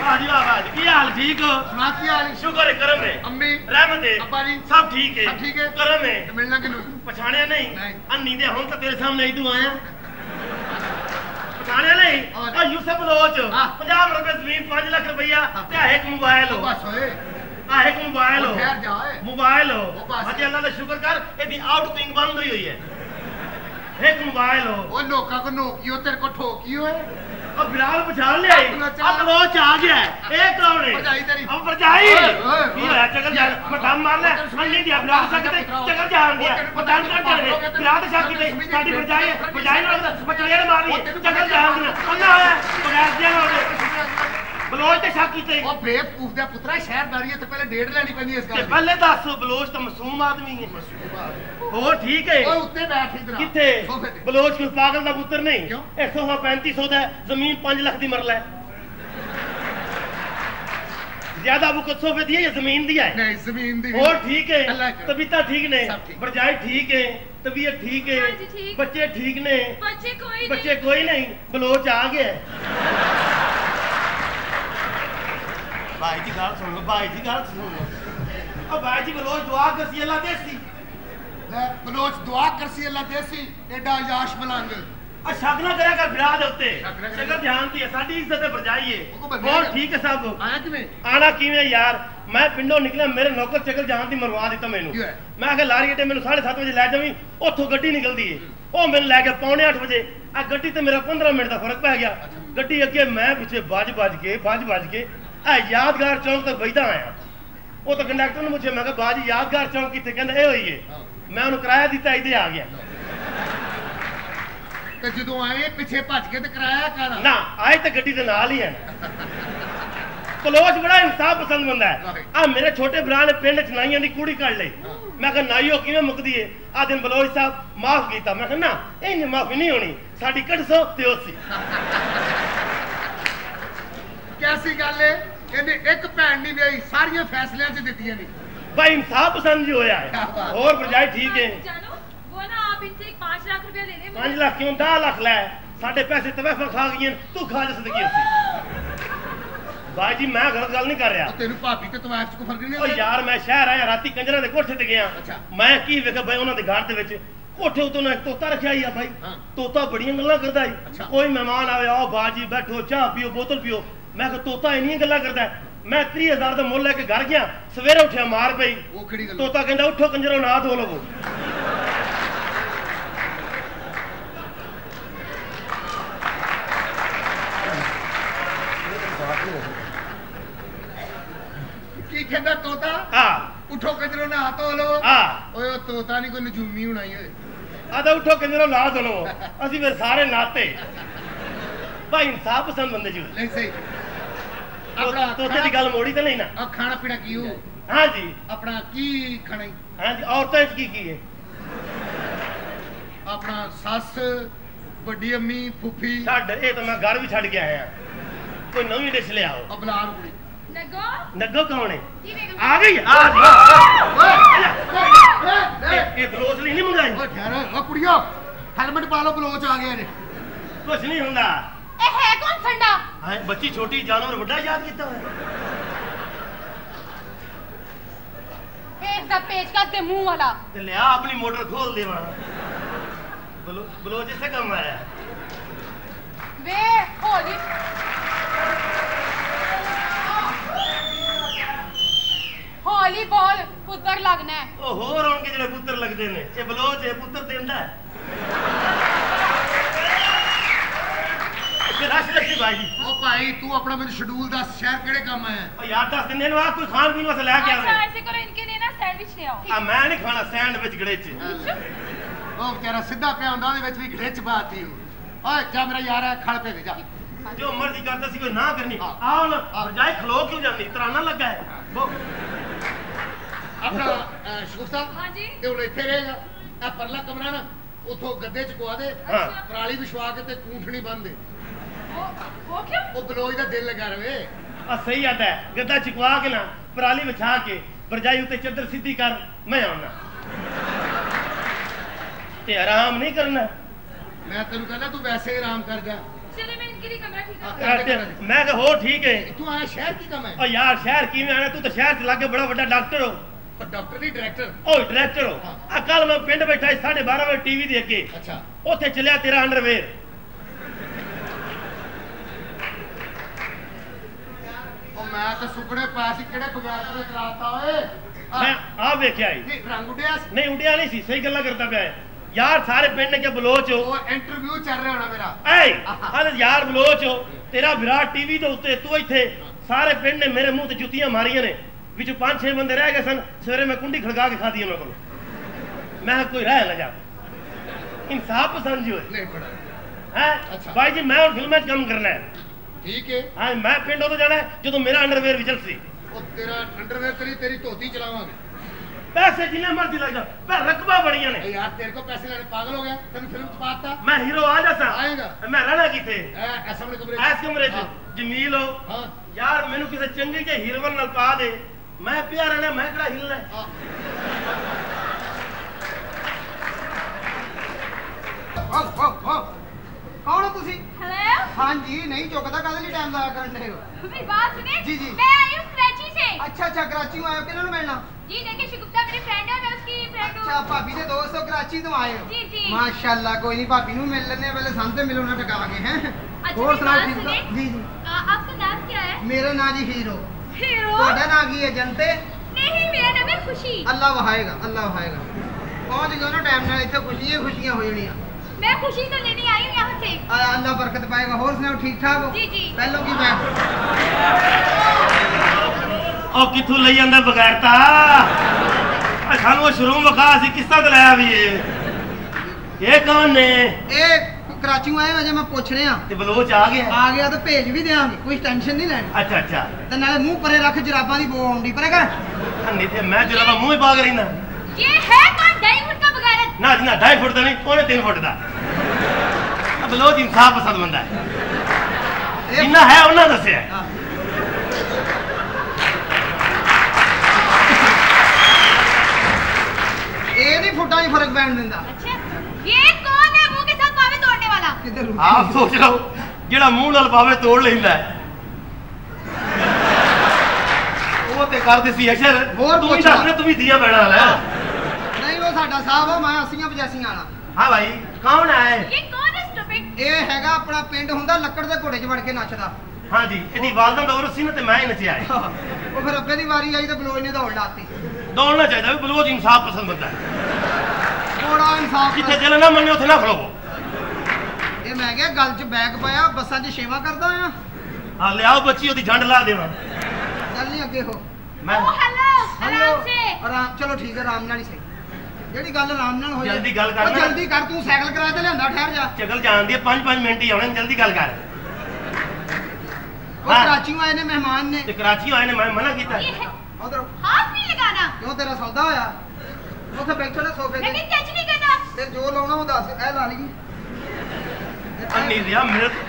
वाह जी वाह वाह जी, की हाल ठीक हो? सुना की हाल? शुक्र है करम है, अम्मी रहमत है, अब्बा जी सब ठीक है, सब ठीक है, करम है। मिलना किनू पछाणिया नहीं? नहीं। अन्नी दे हुण तो तेरे सामने ही तू आया। पछाणिया नहीं? और यूसुफ बलोच 50 रुपए जमीन 5 लाख रुपया ते एक मोबाइल हो। बस होए एक मोबाइल हो। ठहर जा मोबाइल हो। बस अजे अल्लाह दा शुक्र कर एदी आउटगोइंग बंद हुई है। एक मोबाइल हो। ओ लोका को नोकियो तेरे को ठोकियो है। अब बिलाल पछाण ले अब बलोच आ गया है। ए कौन है? भरजाई तेरी। अब भरजाई की होया चकल जा मैं दम मार ले अन्नी दिया बिलाल सकते चकल जान दिया पता नहीं कर रहे बिलाल तो सकते साडी भरजाई भरजाई ने बचड़े मारी चकल जान दिया अन्ना होया बगैर दिया ना बलोच ते शक कीते ओ बेवकूफ दा पुत्रा शहरदारी ते पहले डेढ़ लेनी पैंदी इस गल पहले दस बलोच तो मासूम आदमी है और ठीक है ओ उत्ते बैठ इधर किथे बलोच कोई पागल दा पुत्र नहीं क्यों 13500 दा जमीन 5 लाख दी मरला है ज्यादा बुकत सोफे दी है या जमीन दी है नहीं जमीन दी और ठीक है तबीयत ठीक ने भरजाई ठीक है तबीयत ठीक है बच्चे ठीक ने बच्चे कोई नहीं बलोच आ गया भाई जी गल सुनो भाई जी गल सुनो अब भाई जी बलोच दुआ करसी अल्लाह देसी ले बलोच दुआ करसी अल्लाह देसी एडा याश मलंग आ शक ना करया कर बिरा दे उत्ते शक्ल ध्यान दी है साडी इज्जत है भरजाई है और ठीक है सब आया किवें आना किवें यार मैं पिंडों निकला मेरे नौकर चकल जान दी मरवा दिता मैनू मैं आखे लारी अड्डे मैनू 7:30 बजे लै जावी उथों गड्डी निकलदी है ओ मैनू लै के 7:45 बजे आ गड्डी ते मेरा 15 मिनट दा फर्क पै गया गड्डी अगे मैं पिछे बज के यादगार चौक तक बजदा आया वो तो कंडक्टर ने पूछे मैं कहा बाजी यादगार चौक कितने कहंदा ए होई है मैं उन्हें किराया दिता इधर आ गया ते जदों आए पीछे भज के ते किराया कादा ना आए तो गड्डी दे नाल ही है बलोच बड़ा इंसाफ पसंद बंदा है आ मेरे छोटे भरा ने पिंड च नाइयां दी कूड़ी कढ लई मैं कहा नाइयो किवें मुकदी है आ दिन बलोच साहब माफ कीता मैं कहा ना इंज माफी नहीं होनी साडी 150 ते 80 कैसी गल है ਇਹਨੇ ਇੱਕ ਭੈਣ ਨਹੀਂ ਵਿਆਹੀ ਸਾਰੀਆਂ ਫੈਸਲਿਆਂ 'ਚ ਦਿੱਤੀਆਂ ਨੇ भाई इंसाफ पसंद जो होया है और भरजाई ठीक है जानो वो ना आप इनसे 5 लाख रुपया ले ले 5 लाख क्यों 10 लाख लै साडे पैसे तवैफा खा गई तू खा जा सदकी उसी भाई जी मैं गलत गल नहीं कर रहा तेनू भाभी ते तवैफ 'ਚ ਕੋਈ ਫਰਕ ਨਹੀਂ ओ यार मैं शहर आया राती कंजरा दे कोठे ते गया मैं की वेखा भाई उन्हां दे घर दे विच कोठे उतों एक तोता रखा ही है भाई तोता बड़ियां गल्लां करदा है कोई मेहमान आवे आओ बाजी बैठो चाह पियो बोतल पियो मैं कहा तोता इन्नियां गल्लां करदा है मैं 30,000 ਦਾ ਮੁੱਲ ਲੈ ਕੇ ਘਰ ਗਿਆ ਸਵੇਰੇ ਉੱਠਿਆ ਮਾਰ ਪਈ ਉਹ ਖੜੀ ਗੱਲ ਤੋਤਾ ਕਹਿੰਦਾ ਉੱਠੋ ਕੰਜਰੋ ਨਾ ਧੋ ਲਵੋ ਕੀ ਕਹਿੰਦਾ ਤੋਤਾ ਹਾਂ ਉੱਠੋ ਕੰਜਰੋ ਨਾ ਧੋ ਲਵੋ ਹਾਂ ਓਏ ਉਹ ਤੋਤਾ ਨਹੀਂ ਕੋਈ ਨਜੂਮੀ ਹੋਣਾਈ ਓਏ ਆਦਾ ਉੱਠੋ ਕੰਜਰੋ ਨਾ ਧੋ ਲਵੋ ਅਸੀਂ ਫਿਰ ਸਾਰੇ ਨਾਤੇ ਭਾਈ ਇਨਸਾਫ ਪਸੰਦ ਬੰਦੇ ਜੀ ਨਹੀਂ ਸਹੀ अपना तोते की गल मोड़ी तो नहीं ना अब खाना पीना की हो हाँ जी अपना की खाना हाँ जी औरतों की है अपना सस बड़ी अम्मी फूफी छड़ ये तो मैं घर भी छड़ के आया कोई नवी डिश ले आओ अब लाल कुड़ी नग्गो नग्गो कौन है आ गई आ गई ये बलोच नहीं मंगाई ओ ठहर ओ कुड़ियो हेलमेट पा लो बलोच आ गया ने कुछ नहीं हुंदा ए है कौन संडा हां बच्ची छोटी जानवर बड़ा याद कीता है एक दा पेचकस दे मुंह वाला ते ले आ अपनी मोटर खोल देवा बलोच से कम आया वे होली होली बोल पुत्र लगना है ओ होर उनके जेड़े पुत्र लगदे ने ये बलोच है पुत्र देंदा है रश रखी भाई ओ भाई तू अपना मुझे शेड्यूल दस शहर केड़े काम आया ओ यार 10 दिन आ कोई खान पीन वास्ते लेके आवे अच्छा ऐसे करो इनके लिए ना सैंडविच ले आओ आ मैं नहीं खाना सैंडविच गड़ेच ओ बेचारा सीधा पे आंदा दे विच भी गड़ेच बाती हो ओए जा मेरा यार है खड़ पे जा जो मर्जी करता सी कोई ना करनी आओ ना बजाय खलो क्यों जांदी तराना लगा है वो अपना शुभ साहब हां जी ते हुन इथे रहेगा ए परला कमरा ना उथों गद्दे च पवा दे पराली विछवा के ते कूंठनी बंद दे वो क्यों वो बलोच दा दिल लगा रहे आ सही आता है गद्दा चिकवा के ना पराली बिछा के बरजाई उते चादर सीधी कर मैं आना ते आराम नहीं करना मैं तेन कहना तू वैसे ही आराम कर जा चले मैं इनके लिए कमरा ठीक मैं कहा हो ठीक है तू आया शहर की कम है ओ यार शहर किवें आना तू तो शहर च लागे बड़ा बड़ा डॉक्टर हो पर डॉक्टर नहीं डायरेक्टर ओ डायरेक्टर हो आ कल मैं पिंड बैठा 12:30 बजे टीवी देख के अच्छा ओथे चलिया तेरा अंडरवेयर ओ मैं तो सुपने पाया सी किहड़े बगैर ते चलाता ओए मैं आ वेख्या ही नहीं रंग उड़िया नहीं उड़िया नहीं सी सही गल्ला करता पिया है यार सारे पिंड ने के बलोच हो ओ इंटरव्यू चल रहा होना मेरा ऐ अरे यार बलोच हो तेरा विराट टीवी दे उत्ते तू इथे सारे पिंड ने मेरे मुंह ते जुत्तियां मारियां ने विच 5-6 बंदे रह गए सन सवेरे मैं कुंडी खड़का के खादी उन्हां कोल मैं कोई रह ना जा इंसाफ पसंद जी होए नहीं पड़ा हैं अच्छा भाई जी मैं हुन फिल्मां च काम करना है ठीक है हां मैं पिंड उदों जाना है जदों मेरा अंडरवेयर विचल सी ओ तेरा अंडरवेयर तेरी धोती चलावांगे पैसे जिन्ने मर्जी लग जा पर रकबा बड़ियां ने यार तेरे को पैसे लेने पागल हो गया तेरी फिल्म च पाता मैं हीरो आ जासा आएगा मैं रहना किथे ऐसा वाले कमरे ऐस कमरे च जमील हो हां यार मेनू किसी चंगी जे हीरोइन नाल पा दे मैं पिया रहना मैं केड़ा हिलना कौन हो तुसी हेलो हाँ जी नहीं चुकता कादे लिए टाइम लाया करन रहे हो मेरी बात सुने जी, जी। मैं आई हूँ कराची से अच्छा कराची में आए हो किन्हों मिलना जी देखिए शिगुप्ता मेरी फ्रेंड है मैं उसकी फ्रेंड हूँ अच्छा भाभी दे दोस्त हो कराची तो आए हो जी, जी। माशाल्लाह कोई नहीं भाभी नु मिल लेने पहले सामने मिलो ना टका के हैं अच्छा, और मेरी सुनाओ बात ठीक सुनिए। जी जी आपका नाम क्या है मेरा नाम जी हीरो हीरो ਤੁਹਾਡਾ नाम की है जनते नहीं मेरा नाम है खुशी अल्लाह वहाएगा पहुंच गए ना टाइम नाल इथे खुशियां हो जानियां मैं खुशी तो लेने आई हूँ यहाँ से अल्लाह बरकत पाएगा और सुनाओ ठीक ठाक हो जी, जी। पहलों की मैं ओ किथों ले जांदा बगैरता सानू शोरूम वखा सी किस्ता ते लाया भी ये कौन ने ए कराची में आए हो जे मैं पूछ रहा ते बलोच आ गया तो भेज भी देंगे कोई टेंशन नहीं लेनी अच्छा अच्छा ते नाले मुंह परे रख जराबां दी बो आउंदी परे कर नहीं थे मैं जरा मुंह ही पाग रहीना ये है कौन 2.5 फुट का बगारत ना जी ना 2.5 फुट दा नहीं 3.5 फुट दा बलोच इंसाफ पसंद बंदा है जिन्ना है उन्ना दस्या हाँ। ये नहीं फुटा ही फर्क पैन दिंदा अच्छा ये कौन है मुंह के साथ पावे तोड़ने वाला किधर आप सोच लो जेड़ा मुंह नाल पावे तोड़ लेंदा है वो ते कर दिसी अशर ਹੋਰ तू ही ਪੁੱਛ दस ने तू भी दिया बैठा वाला है नहीं वो साडा साहब है मैं 80-85 वाला हां भाई कौन है ये कौन है स्टूपिड ਇਹ ਹੈਗਾ ਆਪਣਾ ਪਿੰਡ ਹੁੰਦਾ ਲੱਕੜ ਦੇ ਘੋੜੇ 'ਚ ਵੜ ਕੇ ਨੱਚਦਾ हाँ जी इदी वालदा दा उर्स सी ना ते मैं ही नचिया है ਉਹ ਫਿਰ ਅੱਬੇ ਦੀ ਵਾਰੀ ਆਈ ਤਾਂ ਬਲੋਚ ਨੇ ਦੌੜ ਲਾਤੀ दौड़ना चाहिए भी बलोच इंसाफ पसंद बंदा है ਬੜਾ ਇਨਸਾਫ जिथे दिल ना मने उथे ना खलोवो ਇਹ ਮੈਂ ਕਿਹਾ ਗੱਲ 'ਚ ਬੈਗ ਪਾਇਆ ਬੱਸਾਂ 'ਚ ਸੇਵਾ ਕਰਦਾ ਆ हां ले आओ बच्ची ओदी झंड ला देवा ਚੱਲ ਨਹੀਂ ਅੱਗੇ ਹੋ मैं ओ हेलो आराम से ਆਰਾਮ ਚਲੋ ਠੀਕ ਹੈ ਆਰਾਮ ਨਾਲ ਹੀ ਸਹੀ ਜਿਹੜੀ ਗੱਲ ਆਰਾਮ ਨਾਲ ਹੋ ਜਾਏ ਜਲਦੀ ਗੱਲ ਕਰ ਉਹ ਨਾ। ਜਲਦੀ ਕਰ ਤੂੰ ਸਾਈਕਲ ਕਿਰਾਏ ਤੇ ਲਿਆਂਦਾ ਠਹਿਰ ਜਾ चगल जान दी 5-5 मिनट ही आने जल्दी गल कर ਉਹ हाँ। ਕਰਾਚੀੋਂ ਆਏ ਨੇ ਮਹਿਮਾਨ ਨੇ ते कराची आए ने मैं मना कीता ये है ਉਧਰ हाथ नहीं लगाना ਕਿਉਂ ਤੇਰਾ ਸੌਦਾ ਹੋਇਆ ਉੱਥੇ ਬੈਠੋ ਨਾ ਸੋਫੇ ਤੇ लेकिन टच नहीं करना ਤੇ ਜੋ ਲਾਉਣਾ ਉਹ ਦੱਸ ਇਹ ਲਾ ਲਈ अन्नी दिया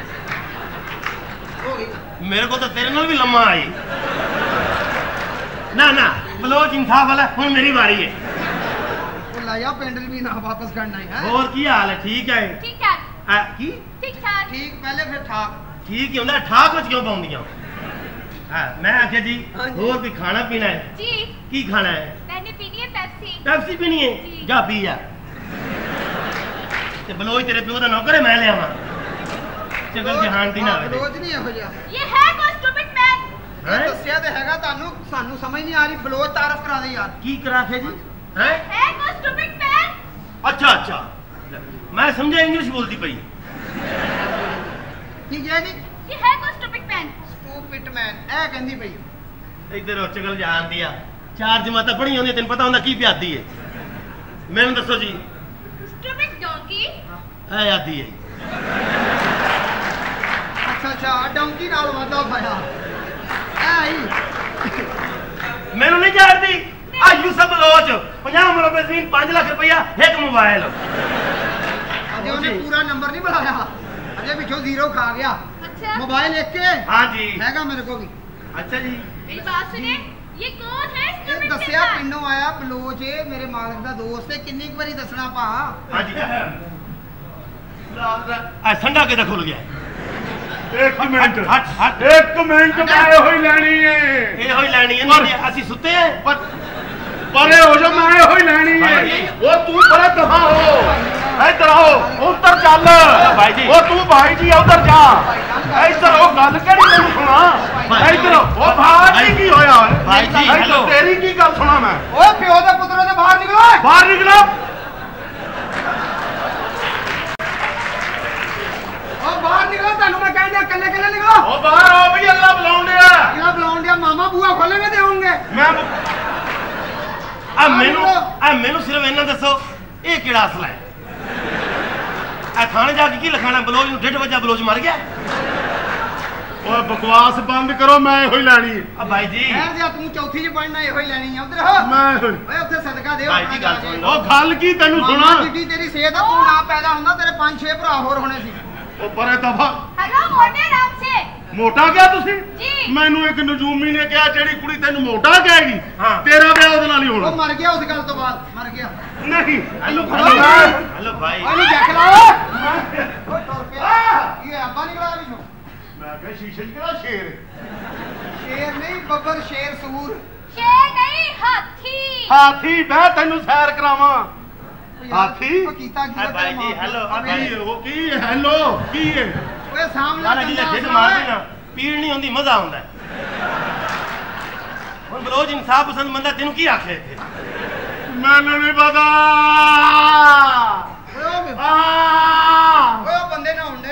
ਹੋ ਗਈ मेरे को तो तेरे नाल भी लम्मा आई ना ना बलोच इंसाफ वाला हुन मेरी बारी है ਉਹ ਲਾਇਆ ਪਿੰਡ ਵੀ ਨਾ ਵਾਪਸ ਕਰਨਾ ਹੈ और की हाल है ठीक है ठीक ठाक की ठीक ठाक ਠੀਕ ਪਹਿਲੇ ਫਿਰ ਠਾਕ ठीक ही होंदा ठाक विच क्यों पाउंदियां हां मैं आखे जी हाँ जी। और भी खाना पीना है जी की खाना है मैंने पीनी है पेप्सी पेप्सी पीनी है जी। जा पी जा ते बलोच तेरे प्यो दा नौकर है मैं ले आवां चगल जहान दी ना आवे ਬਲੋਚ ਨਹੀਂ ਇਹੋ ਜਿਹਾ ये है कौन स्टूपिड मैन ਇਹ ਦੱਸਿਆ ਤੇ ਹੈਗਾ ਤੁਹਾਨੂੰ ਸਾਨੂੰ ਸਮਝ ਨਹੀਂ ਆ ਰਹੀ ਬਲੋਚ ਤਾਰਫ ਕਰਾ ਦੇ ਯਾਰ की करा थे जी हैं है कौन स्टूपिड मैन अच्छा अच्छा मैं समझा इंग्लिश बोलती पई ਕੀ ਕਿਹਾ ਜੀ ये है कौन स्टूपिड मैन ਸਟੂਪਿਡ ਮੈਨ ਇਹ ਕਹਿੰਦੀ ਪਈ इधर चगल जहान दिया चार जमाता पढ़ी होंदी तेन पता होंदा की प्यादी है मैंने दसो जी स्टूपिड डोंकी ऐ आदी है ਅੱਛਾ ਡੌਂਕੀ ਨਾਲ ਵਾਦਾ ਪਾਇਆ ਐ ਆਈ मैनू नहीं जानती आ यूसुफ बलोच 50 मुरब्बे ज़मीन 5 लाख रुपया एक मोबाइल ਅਜੇ ਉਹਨੇ ਪੂਰਾ ਨੰਬਰ ਨਹੀਂ ਬੁਲਾਇਆ ਅਜੇ ਵਿੱਚੋਂ ਜ਼ੀਰੋ ਖਾ ਗਿਆ अच्छा ਮੋਬਾਈਲ ਇੱਕ ਕੇ हाँ जी ਹੈਗਾ ਮੇਰੇ ਕੋਲ ਵੀ अच्छा जी मेरी बात सुने ये कौन है ਇਹ स्टूपिड ਦੱਸਿਆ मैन ਪਿੰਡੋਂ ਆਇਆ ਬਲੋਚ ਇਹ ਮੇਰੇ ਮਾਲਕ ਦਾ ਦੋਸਤ ਹੈ ਕਿੰਨੀ ਕੁ ਵਾਰੀ ਦੱਸਣਾ ਭਾ हाँ जी आ संडा के खुल गया ਇੱਕ ਮਿੰਟ ਹਟ ਇੱਕ ਮਿੰਟ ਮੈਂ ਇਹੋ ਹੀ ਲੈਣੀ ਹੈ ਇਹੋ ਹੀ ਲੈਣੀ ਹੈ ਅਸੀਂ ਸੁੱਤੇ ਆ ਪਰੇ ਹੋ ਜਾ ਮੈਂ ਇਹੋ ਹੀ ਲੈਣੀ ਹੈ ਉਹ ਤੂੰ ਪਰੇ ਦਫਾ ਹੋ ਇੱਧਰ ਆਓ ਉੱਧਰ ਚੱਲ ਭਾਈ ਜੀ ਉਹ ਤੂੰ ਭਾਈ ਜੀ ਉੱਧਰ ਜਾ ਇੱਧਰ ਉਹ ਗੱਲ ਕਿਹੜੀ ਮੈਨੂੰ ਸੁਣਾ ਇੱਧਰ ਉਹ ਭਾਈ ਕੀ ਹੋਇਆ ਭਾਈ ਜੀ ਹੈਲੋ ਤੇਰੀ ਕੀ ਗੱਲ ਸੁਣਾ ਮੈਂ ਓਏ ਪਿਓ ਦੇ ਪੁੱਤਰੋ ਦੇ ਬਾਹਰ ਨਿਕਲੋ ਬਾਹਰ ਨਿਕਲੋ ਓ ਬਾਹਰ ਨਿਕਲੋ ਤੁਹਾਨੂੰ ਮੈਂ ਕਹਿੰਦਾ ਕੱਲੇ ਕੱਲੇ ਨਿਕਲੋ ਉਹ ਬਾਹਰ ਆਓ ਬਈ ਅੱਲਾ ਬੁਲਾਉਣ ਡਿਆ ਕਿਹੜਾ ਬੁਲਾਉਣ ਡਿਆ ਮਾਮਾ ਬੂਆ ਖੋਲੇਗੇ ਤੇ ਆਉਂਗੇ ਮੈਂ ਮੈਨੂੰ ਸਿਰਫ ਇਹਨਾਂ ਦੱਸੋ ਇਹ ਕਿਹੜਾ ਅਸਲਾ ਹੈ ਆ ਥਾਣੇ ਜਾ ਕੇ ਕੀ ਲਿਖਾਣਾ ਬਲੋਚ ਨੂੰ 1.5 ਵਜੇ ਬਲੋਚ ਮਰ ਗਿਆ ਓਏ ਬਕਵਾਸ ਬੰਦ ਕਰੋ ਮੈਂ ਇਹੋ ਹੀ ਲੈਣੀ ਹੈ ਆ ਭਾਈ ਜੀ ਯਾਰ ਜੇ ਤੂੰ ਚੌਥੀ ਚ ਪੜਨਾ ਇਹੋ ਹੀ ਲੈਣੀ ਆ ਉਧਰ ਹੋ ਮੈਂ ਓਏ ਉੱਥੇ ਸਦਕਾ ਦਿਓ ਭਾਈ ਜੀ ਗੱਲ ਸੁਣ ਲਓ। ਉਹ ਗੱਲ ਕੀ ਤੈਨੂੰ ਮਾਮਾ ਸੁਣਾ ਜਿੱਡੀ ਤੇਰੀ ਸਿਹਤ ਆ ਤੂੰ ਨਾ ਪੈਦਾ ਹੁੰਦਾ ਤੇਰੇ 5-6 ਭਰਾ ਹੋਰ ਹੋਣੇ ਸੀ ਉਹ ਪਰੇ ਦਫਾ हेलो मोटे राम से ਮੋਟਾ ਕਿਹਾ ਤੁਸੀਂ ਜੀ। ਮੈਨੂੰ ਇੱਕ ਨਜੂਮੀ ਨੇ ਕਿਹਾ ਜਿਹੜੀ ਕੁੜੀ ਤੈਨੂੰ ਮੋਟਾ ਕਹੇਗੀ ਹਾਂ। ਤੇਰਾ ਵਿਆਹ ਉਹਦੇ ਨਾਲ ਹੀ ਹੋਣਾ ਉਹ ਮਰ ਗਿਆ ਉਸ ਗੱਲ ਤੋਂ ਬਾਅਦ ਮਰ ਗਿਆ ਨਹੀਂ ਹੈਲੋ ਹੈਲੋ। ਹੈਲੋ ਭਾਈ ਓਏ ਨਹੀਂ ਜੱਕ ਲਾ ਓਏ ਤੁਰ ਪਿਆ ਇਹ ਅੱਬਾ ਨਿਕਲਾ ਵੀ ਨੂੰ ਮੈਂ ਕਿਹਾ ਸ਼ੀਸ਼ੇ 'ਚ ਕਿਹੜਾ ਸ਼ੇਰ ਸ਼ੇਰ ਨਹੀਂ ਬੱਬਰ ਸ਼ੇਰ ਸੂਰ शेर नहीं हाथी ਹਾਥੀ ਬਹਿ ਤੈਨੂੰ ਸੈਰ ਕਰਾਵਾਂ ਹਾਥੀ? ਉਹ ਕੀਤਾ ਕੀ ਆ ਭਾਈ ਜੀ ਹੈਲੋ ਆ ਭਾਈ ਕੀ ਉਹ ਕੀ ਹੈਲੋ ਕੀ ਹੈ ਓਏ ਸਾਹਮਣੇ ਲਾਲਾ ਜੀ ਢਿੱਡ ਮਾਰਦੀ ਨਾ ਪੀੜ ਨਹੀਂ ਹੁੰਦੀ ਮਜ਼ਾ ਆਉਂਦਾ ਹੈ। ਹੁਣ ਬਲੋਚ ਇਨਸਾਫ ਪਸੰਦ ਬੰਦਾ ਤੈਨੂੰ ਕੀ ਆਖੇ ਇੱਥੇ ਮੈਨੂੰ ਨਹੀਂ ਪਤਾ ਓਏ ਉਹ ਬੰਦੇ ਨਾ ਹੁੰਦੇ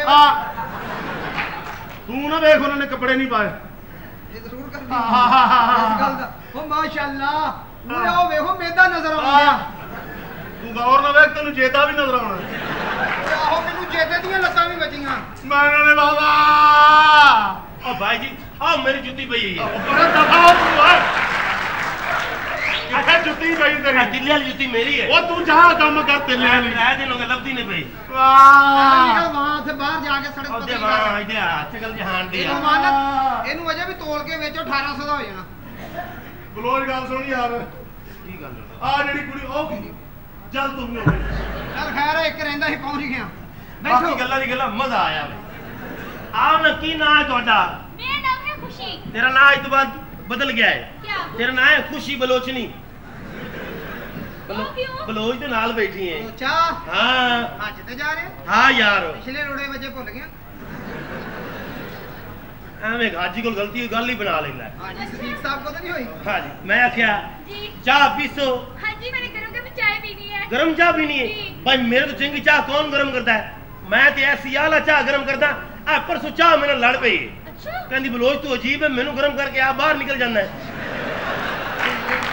ਤੂੰ ਨਾ ਵੇਖ ਉਹਨਾਂ ਨੇ ਕੱਪੜੇ ਨਹੀਂ ਪਾਏ ਇਹ ਜ਼ਰੂਰ ਕਰਦੀ ਇਸ ਗੱਲ ਦਾ ਉਹ ਮਾਸ਼ਾਅੱਲਾ ਓਏ ਉਹ ਵੇਖੋ ਮੇਦਾ ਨਜ਼ਰ ਆਉਂਦਾ ਤੂੰ ਗੌਰ ਨਾ ਵੇਖ ਤੈਨੂੰ ਜੇਤਾ ਵੀ ਨਜ਼ਰ ਆਉਣਾ ਆਹੋ ਮੈਨੂੰ ਜੇਤੇ ਦੀਆਂ ਲੱਤਾਂ ਵੀ ਵੱਜੀਆਂ ਮੈਨੂੰ ਨਹੀਂ ਪਤਾ ਓ ਭਾਈ ਜੀ ਆ ਮੇਰੀ ਜੁੱਤੀ ਪਈ ਹੈ ਪਰ ਦਫਾ ਤੂੰ ਓਏ ਕਿੱਥੇ ਜੁੱਤੀ ਪਈ ਤੇਰੀ ਦਿੱਲੀ ਵਾਲੀ ਜੁੱਤੀ ਮੇਰੀ ਹੈ ਉਹ ਤੂੰ ਜਾ ਕੰਮ ਕਰ ਤੇ ਲੈ ਲਈ ਰਹਿ ਦਿਨ ਹੋ ਗਏ ਲੱਭਦੀ ਨਹੀਂ ਪਈ ਵਾਹ ਵਾਂ ਉੱਥੇ ਬਾਹਰ ਜਾ ਕੇ ਸੜਕ ਉਹਦੇ ਤੇ ਵਾਂ ਇਹਦੇ ਹੱਥ ਚਕਲ ਜਹਾਨ ਦੀ ਇਹਨੂੰ ਮਾਨਤ ਇਹਨੂੰ ਅਜੇ ਵੀ ਤੋਲ ਕੇ ਵੇਚੋ 1800 ਦਾ ਹੋ ਜਾਣਾ ਬਲੋਜ ਗੱਲ ਸੁਣ ਯਾਰ ਕੀ ਗੱਲ ਆ ਜਿਹੜੀ ਕੁੜੀ ਉਹ ਕੀ ਚੱਲ ਤੂੰ ਵੀ ਹੋਵੇ ਚੱਲ ਖੈਰ ਹੈ, ਇੱਕ ਰਹਿੰਦਾ ਸੀ ਪਹੁੰਚ ਗਿਆ ਬਾਕੀ ਬੈਠੋ ਗੱਲਾਂ ਦੀ ਗੱਲਾਂ ਮਜ਼ਾ ਆਇਆ ਬਈ ਆਹ ਨਾ ਕੀ ਨਾਂ ਹੈ ਤੁਹਾਡਾ मेरा नाम है खुशी ਤੇਰਾ ਨਾਂ ਅੱਜ ਤੋਂ ਬਾਅਦ ਬਦਲ ਗਿਆ ਹੈ क्या ਤੇਰਾ ਨਾਂ ਹੈ ਖੁਸ਼ੀ ਬਲੋਚਨੀ क्यों क्यों ਬਲੋਚ ਦੇ ਨਾਲ ਬੈਠੀ ਹੈ ਅੱਛਾ ਹਾਂ ਅੱਜ ਤੇ ਜਾ ਰਹੇ ਹਾਂ ਯਾਰ ਪਿਛਲੇ ਰੋੜੇ ਵਜੇ ਭੁੱਲ ਗਿਆ ਐਵੇਂ ਹਾਜੀ ਕੋਲ ਗਲਤੀ ਹੋਈ ਗੱਲ ਹੀ ਬਣਾ ਲੈਂਦਾ ਹਾਂਜੀ ਸਦੀਕ ਸਾਹਿਬ ਕੋ ਤਾਂ ਨਹੀਂ ਹੋਈ ਹਾਂਜੀ ਮੈਂ ਆਖਿਆ जी ਚਾਹ ਪੀਸੋ हाँ जी मैंने करूँगा मैं चाय पीनी है गरम चाह पीनी है जी। भाई मेरे तो चंगी चाह कौन गरम करता है मैं तो ऐसी आला चाह गरम करता आ परसों चाह मेरे लड़ पई अच्छा कहती बलोच तू अजीब है मैनू गरम करके आ बाहर निकल जाना है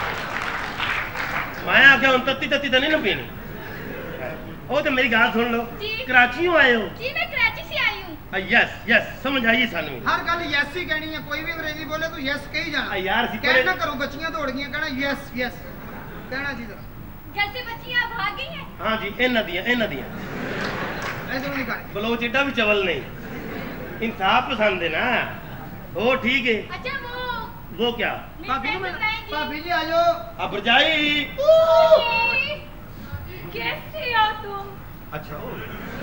मैं आख्या हूं तत्ती तत्ती तो नहीं ना पीनी वो तो मेरी गाल सुन लो जी। कराची आए हो जी मैं कराची से आई हूँ यस यस समझ आइए सानू ਹਰ ਗੱਲ ਯੈਸ ਹੀ ਕਹਿਣੀ ਹੈ ਕੋਈ ਵੀ ਅੰਗਰੇਜ਼ੀ ਬੋਲੇ ਤੂੰ ਯੈਸ ਕਹੀ ਜਾਣਾ ਯਾਰ ਅਸੀਂ ਕਹਿਣਾ ਕਰੋ ਬੱਚੀਆਂ ਦੌੜ ਗਈਆਂ ਕਹਿਣਾ ਯੈਸ ਯੈਸ ਕਹਿਣਾ ਜੀ ਜਰਾ घर से बच्चियाँ भाग गई हैं हाँ जी इन्ना दिया ऐसे नहीं करे बलोच एडा भी चवल नहीं इंसाफ पसंद है ना वो ठीक है अच्छा वो क्या मेरी ਭਾਬੀ friend ਨੂੰ बताएं जी। ਭਾਬੀ ਜੀ ਆਜੋ अब जाई जी, कैसे हो तुम अच्छा हो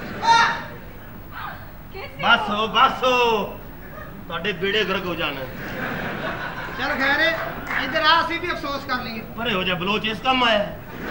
कैसे बस हो हो बस हो ਤੁਹਾਡੇ ਬੇੜੇ ਗਰਕ ਹੋ ਜਾਣ ਚਲ ਖੈਰ ਹੈ, ਇੱਧਰ ਆ ਅਸੀਂ ਵੀ ਅਫਸੋਸ ਕਰ ਲਈਏ ਪਰੇ ਹੋ ਜਾ ਬਲੋਚ ਇਸ ਕੰਮ ਆਇਆ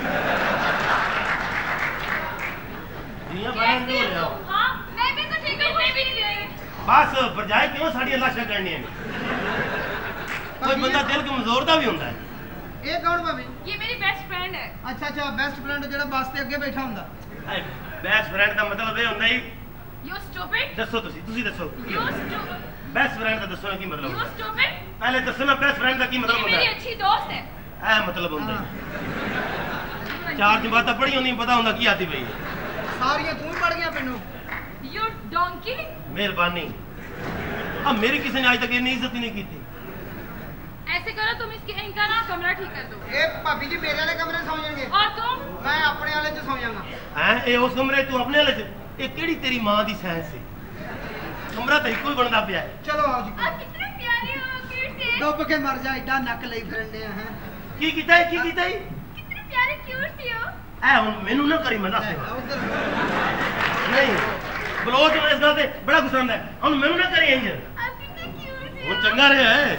ਦੀਆਂ ਬਣਾ कैसे ਹੋ हो ਲਿਆ तुम? हाँ मैं भी तो ठीक हूँ मैं भी नहीं देंगे ਬਸ ਪਰਜਾਈ ਕਿਉਂ ਸਾਡੀਆਂ ਲਾਸ਼ਾਂ ਕਰਨੀਆਂ ਨੇ ਕੋਈ ਬੰਦਾ ਦਿਲ ਕਮਜ਼ੋਰ ਦਾ ਵੀ ਹੁੰਦਾ ਹੈ ਇਹ ਕੌਣ ਭਾਬੀ ये मेरी बेस्ट फ्रेंड है ਅੱਛਾ ਅੱਛਾ ਬੈਸਟ ਫਰੈਂਡ ਜਿਹੜਾ ਬੱਸ ਤੇ ਅੱਗੇ ਬੈਠਾ ਹੁੰਦਾ ਬੈਸਟ ਫਰੈਂਡ ਦਾ ਮਤਲਬ ਇਹ ਹੁੰਦਾ ਹੀ You stupid ਦੱਸੋ ਤੁਸੀਂ ਦੱਸੋ You stupid ਬੈਸਟ ਫਰੈਂਡ ਦਾ ਦੱਸੋ ਨਾ ਕੀ ਮਤਲਬ You ਹੁੰਦਾ stupid ਪਹਿਲੇ ਦੱਸੋ ਨਾ ਬੈਸਟ ਫਰੈਂਡ ਦਾ ਕੀ ਮਤਲਬ ये ਹੁੰਦਾ मेरी ਹੈ अच्छी दोस्त है ਇਹ ਮਤਲਬ ਹੁੰਦਾ ਹੈ ਚਾਰ ਜਮਾਤਾਂ ਪੜ੍ਹੀ ਹੁੰਦੀਆਂ ਪਤਾ ਹੁੰਦਾ ਕੀ ਆਤੀ ਪਈ ਹੈ ਸਾਰੀਆਂ ਤੂੰ ਹੀ ਪੜ ਗਿਆ ਪਿੰਡੋਂ You donkey ਮਿਹਰਬਾਨੀ ਆ ਮੇਰੀ ਕਿਸੇ ਨੇ ਅੱਜ ਤੱਕ ਇੰਨੀ ਇੱਜ਼ਤ ਹੀ ਨਹੀਂ ਕੀਤੀ ऐसे करो तुम इसके इनका ना कमरा ठीक कर दो ਇਹ ਭਾਬੀ ਜੀ ਮੇਰੇ ਵਾਲੇ ਕਮਰੇ 'ਚ ਸੌ ਜਾਣਗੇ और तुम ਮੈਂ ਆਪਣੇ ਵਾਲੇ 'ਚ ਸੌ ਜਾਵਾਂਗਾ ਹੈ ਇਹ ਉਸ ਕਮਰੇ ਤੂੰ ਆਪਣੇ ਵਾਲੇ ਚ ਇਹ ਕਿਹੜੀ ਤੇਰੀ ਮਾਂ ਦੀ ਸੈਂਸ ਹੈ ਕਮਰਾ ਤਾਂ ਇੱਕੋ ਹੀ ਬਣਦਾ ਪਿਆ ਹੈ ਚਲੋ ਆਓ ਜੀ आप कितने प्यारे हो क्यूट से ਡੁੱਬ ਕੇ ਮਰ ਜਾ ਏਡਾ ਨੱਕ ਲਈ ਫਿਰਦੇ ਆ ਹੈ ਕੀ ਕੀਤਾ ਹੈ ਕੀ ਕੀਤਾ ਹੈ कितने प्यारे क्यूट से हो ਐ ਹੁਣ ਮੈਨੂੰ ਨਾ ਕਰੀ ਮੈਂ ਦੱਸ ਉਧਰ ਨਹੀਂ ਬਲੋਚ ਇਸ ਗੱਲ ਤੇ ਬੜਾ ਗੁੱਸਾ ਹੁੰਦਾ ਹੈ। ਹੁਣ ਮੈਨੂੰ ਨਾ ਕਰੀ ਇੰਜ ਹੁਣ ਚੰਗਾ ਰਿਹਾ ਹੈ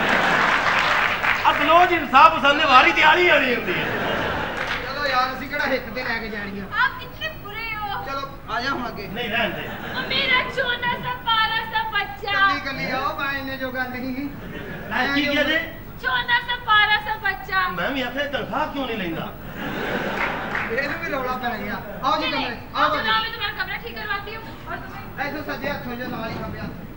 ਆ ਬਲੋਚ ਇਨਸਾਫ ਪਸੰਦ ਦੀ ਵਾਰੀ ਤੇ ਆਲੀ ਆਣੀ ਹੁੰਦੀ ਹੈ। ਚਲੋ ਯਾਰ ਅਸੀਂ ਕਿਹੜਾ ਹਿੱਕ ਤੇ ਲੈ ਕੇ ਜਾਣੀ ਆ। आप कितने बुरे हो। ਚਲੋ ਆ ਜਾ ਹੁਣ ਅੱਗੇ। ਨਹੀਂ ਰਹਿਣ ਦੇ मेरा छोटा सा पारा सा बच्चा। ਕੱਲੀ ਕੱਲੀ ਆਓ ਮੈਂ ਇੰਨੇ ਜੋਗਾ ਨਹੀਂ। ਆ ਕੀ ਕਿਹਾ ਜੇ छोटा सा पारा सा बच्चा। ਮੈਂ ਵੀ ਆਖਿਆ ਤਨਖਾਹ ਕਿਉਂ ਨਹੀਂ ਲੈਂਦਾ। ਇਹਨੂੰ ਵੀ ਰੌਲਾ ਪੈ ਗਿਆ। ਆਓ ਜੀ नहीं, ਕਮਰੇ नहीं, ਆਓ चलो ਜੀ। मैं तुम्हारा कमरा ठीक करवाती हूँ और तुम्हें ਐਸੋ ਸੱਜੇ ਹੱਥੋਂ ਜੋ ਨਾਲ ਹੀ ਖੱਬੇ ਹੱਥ।